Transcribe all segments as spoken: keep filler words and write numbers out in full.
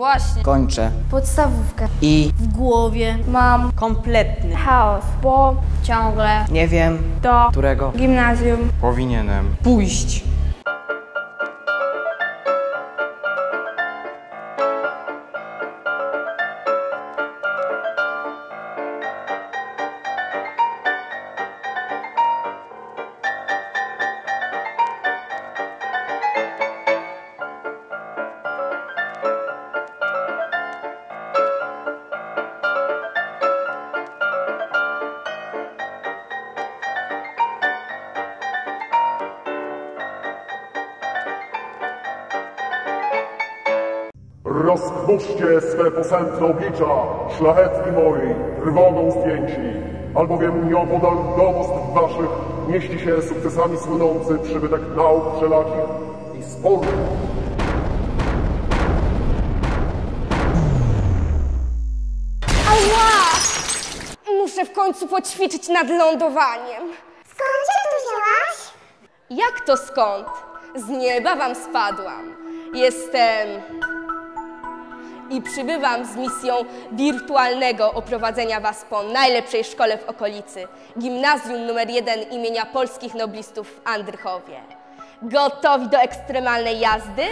Właśnie. Kończę. Podstawówkę. I W głowie mam kompletny chaos, bo ciągle nie wiem, do którego gimnazjum powinienem pójść. Roztwórzcie swe posępne oblicza, szlachetni moi, trwogą zdjęci, albowiem nieopodal domostw waszych mieści się sukcesami słynący przybytek nauk wszelakich i sporów. Ała! Muszę w końcu poćwiczyć nad lądowaniem. Skąd cię tu wzięłaś? Jak to skąd? Z nieba wam spadłam. Jestem... I przybywam z misją wirtualnego oprowadzenia was po najlepszej szkole w okolicy. Gimnazjum numer jeden imienia polskich noblistów w Andrychowie. Gotowi do ekstremalnej jazdy?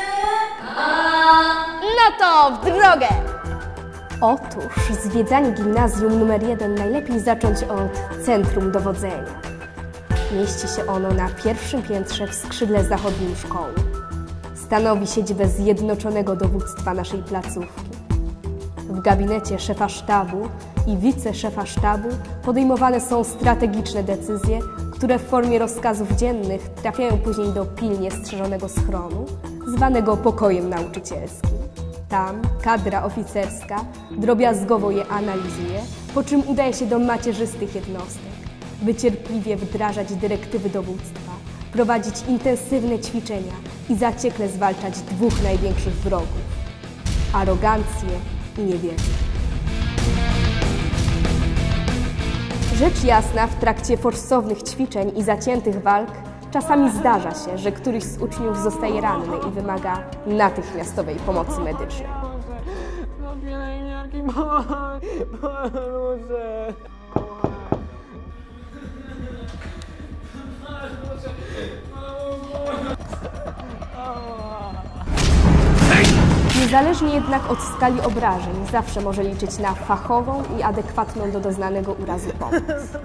No to w drogę! Otóż zwiedzanie gimnazjum numer jeden najlepiej zacząć od centrum dowodzenia. Mieści się ono na pierwszym piętrze w skrzydle zachodnim szkoły. Stanowi siedzibę Zjednoczonego Dowództwa naszej placówki. W gabinecie szefa sztabu i wiceszefa sztabu podejmowane są strategiczne decyzje, które w formie rozkazów dziennych trafiają później do pilnie strzeżonego schronu, zwanego pokojem nauczycielskim. Tam kadra oficerska drobiazgowo je analizuje, po czym udaje się do macierzystych jednostek, by cierpliwie wdrażać dyrektywy dowództwa, prowadzić intensywne ćwiczenia i zaciekle zwalczać dwóch największych wrogów – arogancję i niewiedzę. Rzecz jasna, w trakcie forsownych ćwiczeń i zaciętych walk czasami zdarza się, że któryś z uczniów zostaje ranny i wymaga natychmiastowej pomocy medycznej. Niezależnie jednak od skali obrażeń, zawsze może liczyć na fachową i adekwatną do doznanego urazu pomoc.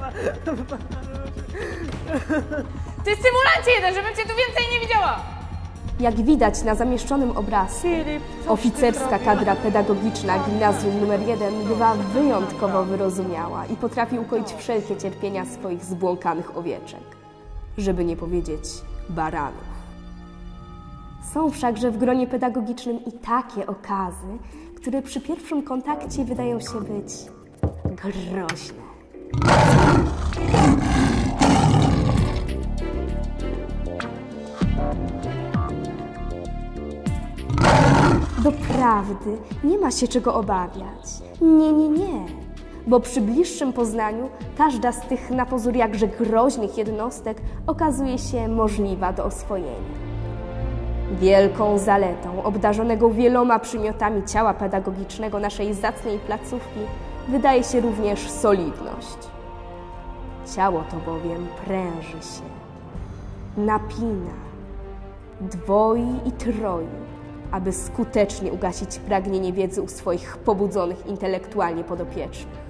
Ty symulancie jeden, żebym cię tu więcej nie widziała! Jak widać na zamieszczonym obrazku, oficerska kadra pedagogiczna gimnazjum numer jeden bywa wyjątkowo wyrozumiała i potrafi ukoić wszelkie cierpienia swoich zbłąkanych owieczek, żeby nie powiedzieć baranów. Są wszakże w gronie pedagogicznym i takie okazy, które przy pierwszym kontakcie wydają się być groźne. Doprawdy nie ma się czego obawiać. Nie, nie, nie. Bo przy bliższym poznaniu każda z tych na pozór jakże groźnych jednostek okazuje się możliwa do oswojenia. Wielką zaletą obdarzonego wieloma przymiotami ciała pedagogicznego naszej zacnej placówki wydaje się również solidność. Ciało to bowiem pręży się, napina, dwoi i troi, aby skutecznie ugasić pragnienie wiedzy u swoich pobudzonych intelektualnie podopiecznych.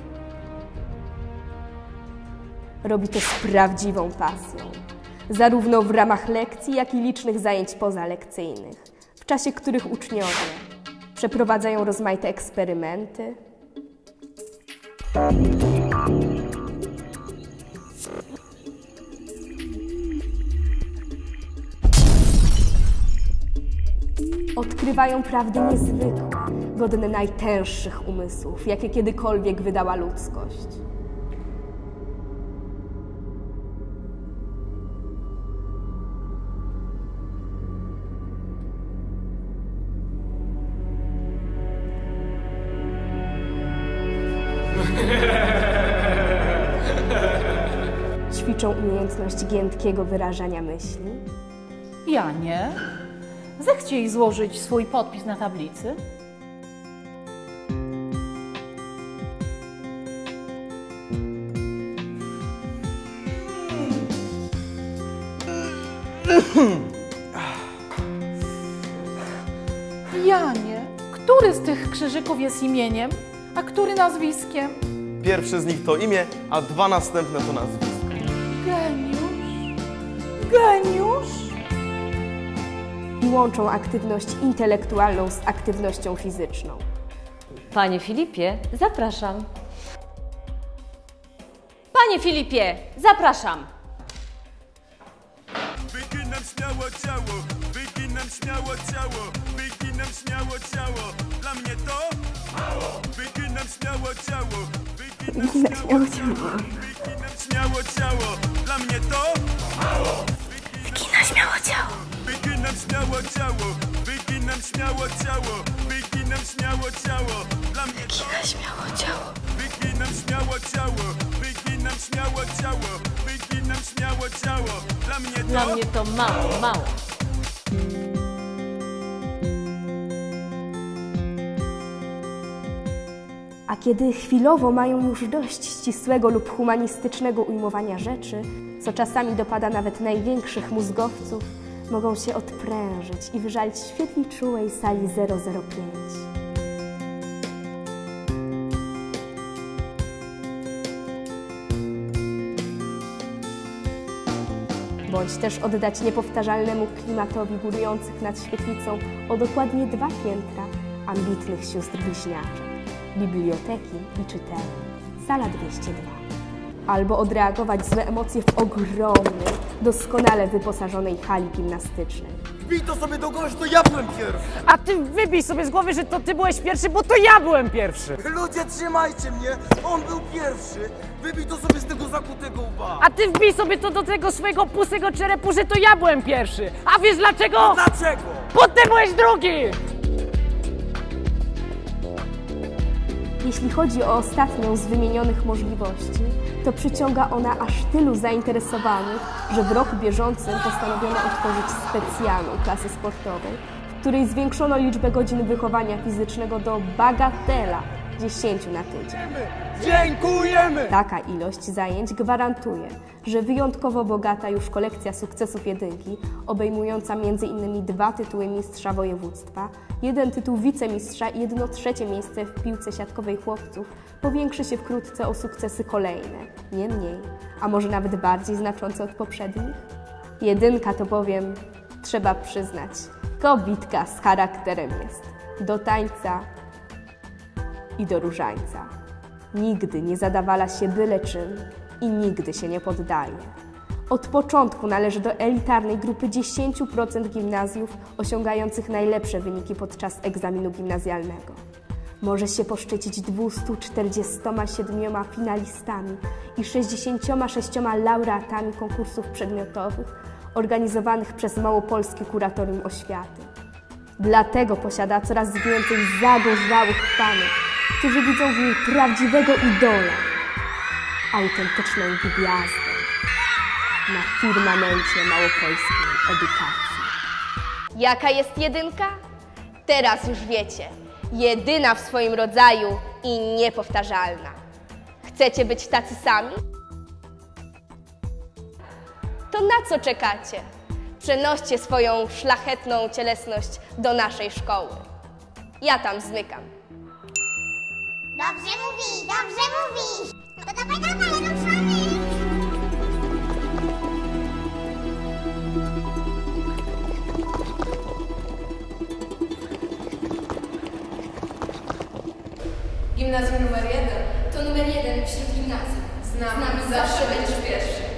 Robi to z prawdziwą pasją, zarówno w ramach lekcji, jak i licznych zajęć pozalekcyjnych, w czasie których uczniowie przeprowadzają rozmaite eksperymenty, odkrywają prawdy niezwykłe, godne najtęższych umysłów, jakie kiedykolwiek wydała ludzkość. Ćwiczą umiejętność giętkiego wyrażania myśli. Ja nie. Zechciej złożyć swój podpis na tablicy. Janie, który z tych krzyżyków jest imieniem, a który nazwiskiem? Pierwszy z nich to imię, a dwa następne to nazwisko. Geniusz. Geniusz. I łączą aktywność intelektualną z aktywnością fizyczną. Panie Filipie, zapraszam. Panie Filipie, zapraszam. Wyginam śmiało ciało, wyginam śmiało ciało, wyginam śmiało ciało. Dla mnie to mało. Wyginam śmiało ciało, wyginam śmiało ciało, wyginam śmiało ciało. Dla mnie to mało. Wyginam śmiało ciało, wyginam śmiało ciało, wyginam śmiało ciało, wyginam śmiało ciało. Dla mnie to śmiało ciało, wyginam śmiało ciało, wyginam śmiało ciało, wyginam śmiało ciało. Dla mnie to Dla mnie to mało, mało. A kiedy chwilowo mają już dość ścisłego lub humanistycznego ujmowania rzeczy, co czasami dopada nawet największych mózgowców, mogą się odprężyć i wyżalić w świetnie czułej sali zero zero pięć. Bądź też oddać niepowtarzalnemu klimatowi górujących nad świetlicą o dokładnie dwa piętra ambitnych sióstr bliźniaczek, biblioteki i czytelni, sala dwieście dwa. Albo odreagować złe emocje w ogromnej, doskonale wyposażonej hali gimnastycznej. Wbij to sobie do głowy, że to ja byłem pierwszy! A ty wybij sobie z głowy, że to ty byłeś pierwszy, bo to ja byłem pierwszy! Ludzie, trzymajcie mnie! On był pierwszy! Wybij to sobie z tego zakutego łba! A ty wbij sobie to do tego swojego pusego czerepu, że to ja byłem pierwszy! A wiesz dlaczego? Dlaczego? Bo ty byłeś drugi! Jeśli chodzi o ostatnią z wymienionych możliwości, to przyciąga ona aż tylu zainteresowanych, że w roku bieżącym postanowiono otworzyć specjalną klasę sportową, w której zwiększono liczbę godzin wychowania fizycznego do bagatela dziesięć na tydzień. Dziękujemy! Taka ilość zajęć gwarantuje, że wyjątkowo bogata już kolekcja sukcesów jedynki, obejmująca między innymi dwa tytuły mistrza województwa, jeden tytuł wicemistrza i jedno trzecie miejsce w piłce siatkowej chłopców, powiększy się wkrótce o sukcesy kolejne, nie mniej, a może nawet bardziej znaczące od poprzednich. Jedynka to bowiem, trzeba przyznać, kobitka z charakterem jest, do tańca i do różańca. Nigdy nie zadawala się byle czym i nigdy się nie poddaje. Od początku należy do elitarnej grupy dziesięć procent gimnazjów osiągających najlepsze wyniki podczas egzaminu gimnazjalnego. Może się poszczycić dwieście czterdzieści siedem finalistami i sześćdziesiąt sześć laureatami konkursów przedmiotowych organizowanych przez Małopolskie Kuratorium Oświaty. Dlatego posiada coraz więcej zagorzałych fanów, którzy widzą w niej prawdziwego idola, autentyczną gwiazdę na firmamencie małopolskiej edukacji. Jaka jest jedynka? Teraz już wiecie. Jedyna w swoim rodzaju i niepowtarzalna. Chcecie być tacy sami? To na co czekacie? Przenoście swoją szlachetną cielesność do naszej szkoły. Ja tam zmykam. Dobrze mówi, dobrze mówi! To dawaj, dawaj, ruszamy! Gimnazjum numer jeden to numer jeden wśród gimnazjów. Znamy, zawsze będziesz pierwszy.